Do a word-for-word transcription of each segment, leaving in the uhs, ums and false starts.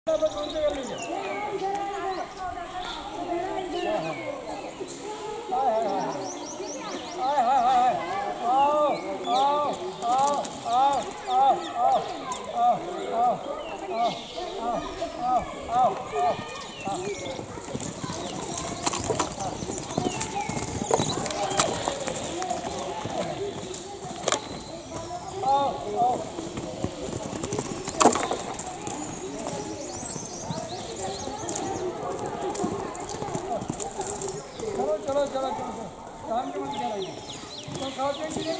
चलो चलो चलो काम के मत कराइए तो खाओ चाहिए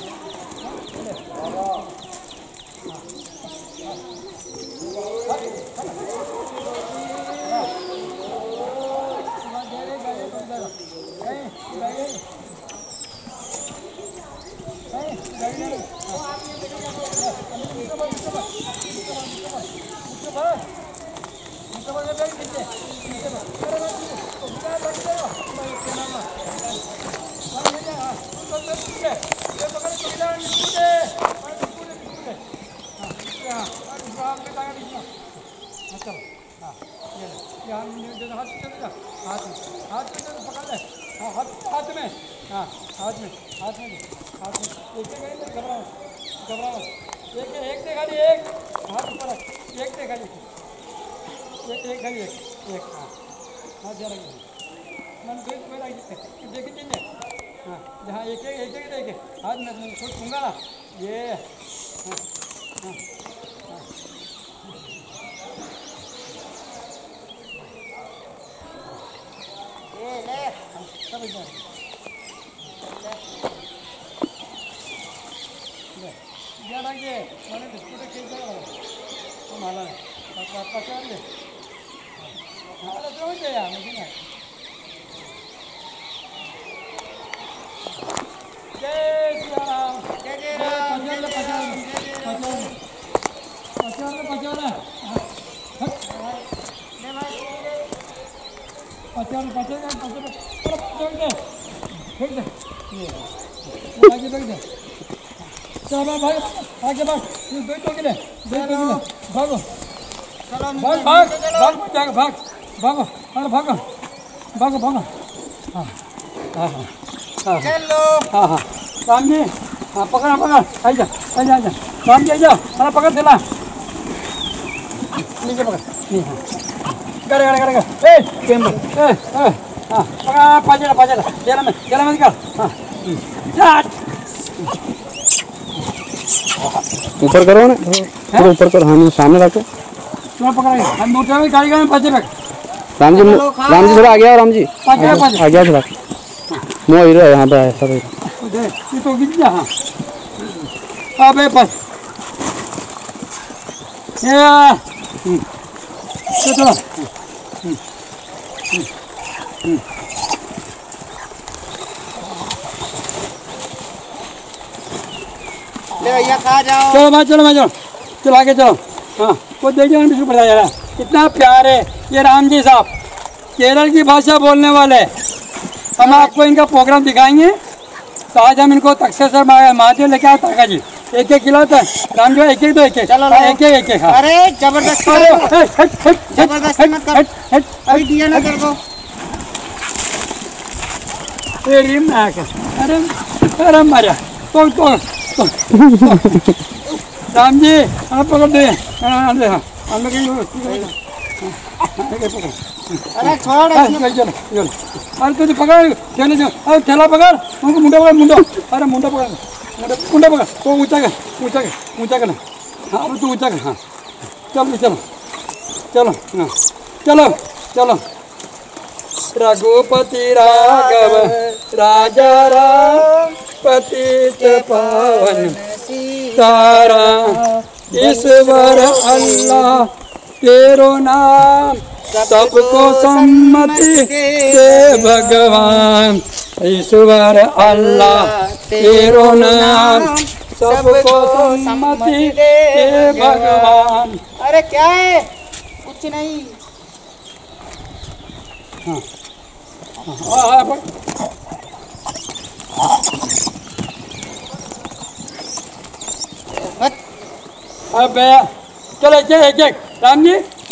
हाथ में हाँ हाथ में हाथ में हाथ में एक घबराओ घबराओ एक एक दे खाली एक हाथ ऊपर एक दे खाली एक एक खाली एक एक हाँ हाथ जरा मन फिर फिर देख दीजिए हाँ जहाँ एक एक एक एक देखे हाथ में छोड़ दूंगा ना ये हाँ हाँ ये ले सब इधर ज्यादा के मैंने बिस्कुट के जा रहा हूँ माला है पापा पकड़ ले माला तो हो जाए मुझे ना जय श्री राम जय जय राम पचास पचास पचास पचास पचास पचास आगे बैठ दे चलो भाग आगे भाग बैठो के लिए बैठो के लिए भागो भाग भाग भाग भाग भाग भागो अरे भागो भागो भागो हाँ हाँ हाँ चलो हाँ हाँ राम जी हाँ पकड़ा पकड़ आजा आजा आजा राम जी आजा अरे पकड़ दिला नीचे पकड़ नहीं हाँ करे करे करे ए केम ए ए हाँ पकड़ पाजला पाजला जेला में जेला में निकाल हाँ ऊपर करो ना थोड़ा ऊपर करो हाँ सामने रखो चलो पकड़ेंगे हम मोटर में गाड़ी में पाँच रख राम जी राम जी थोड़ा आ गया राम जी आ गया थोड़ा नो हीरो यहाँ पे आया सब ये तो गिर गया हाँ अबे बस ये चलो ले भैया खा जाओ चलो मैं चलो मैं चलो चलो आगे चलो हाँ वो देखिए बिल्कुल पता जा रहा है कितना प्यार है ये राम जी साहब केरल की भाषा बोलने वाले हम आपको इनका प्रोग्राम दिखाएंगे तो आज हम इनको तक्षेश्वर महादेव लेके आए ताका जी एक एक किलो था राम जी एक एक दो एक एक चलो एक एक एक एक अरे जबरदस्ती जबरदस्ती मत कर अभी दिया ना तेरे को तेरी मैं अरे अरे मारा तो तो राम जी आप पकड़ दे हाँ दे हाँ हम लोग अरे छोड़ चलो चलो अरे तुझे पकड़ चलो चलो अरे थैला पकड़ उनको मुंडा पकड़ मुंडा अरे मुंडा पकड़ मुंडा मुंडा पकड़ तो ऊंचा कर ऊंचा कर ऊंचा कर हाँ अब तो ऊंचा कर हाँ चलो चलो चलो हाँ चलो चलो रघुपति राघव राजा राम पतित पावन तारा ईश्वर अल्लाह तेरो नाम सबको सम्मति दे भगवान ईश्वर अल्लाह तेरो नाम सबको सम्मति दे भगवान। अरे क्या है कुछ नहीं हाँ हाँ अबे चलो एक एक राम जी